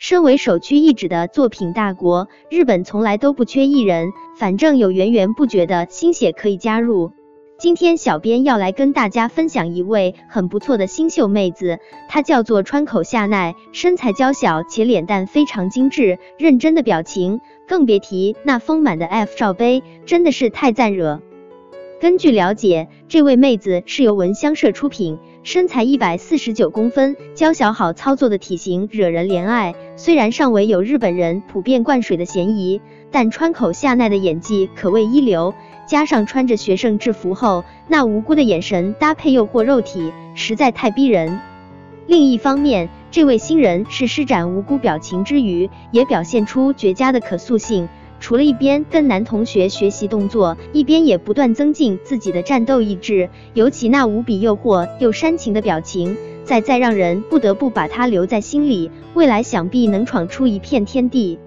身为首屈一指的作品大国，日本从来都不缺艺人，反正有源源不绝的新血可以加入。今天小编要来跟大家分享一位很不错的新秀妹子，她叫做川口夏奈，身材娇小且脸蛋非常精致，认真的表情更别提那丰满的 F 罩杯，真的是太赞惹。根据了解，这位妹子是由闻香社出品，身材149公分，娇小好操作的体型惹人怜爱。虽然尚未有日本人普遍灌水的嫌疑，但川口夏奈的演技可谓一流，加上穿着学生制服后那无辜的眼神搭配诱惑肉体，实在太逼人。另一方面，这位新人是施展无辜表情之余，也表现出绝佳的可塑性。除了一边跟男同学学习动作，一边也不断增进自己的战斗意志，尤其那无比诱惑又煽情的表情，再让人不得不把他留在心里，未来想必能闯出一片天地。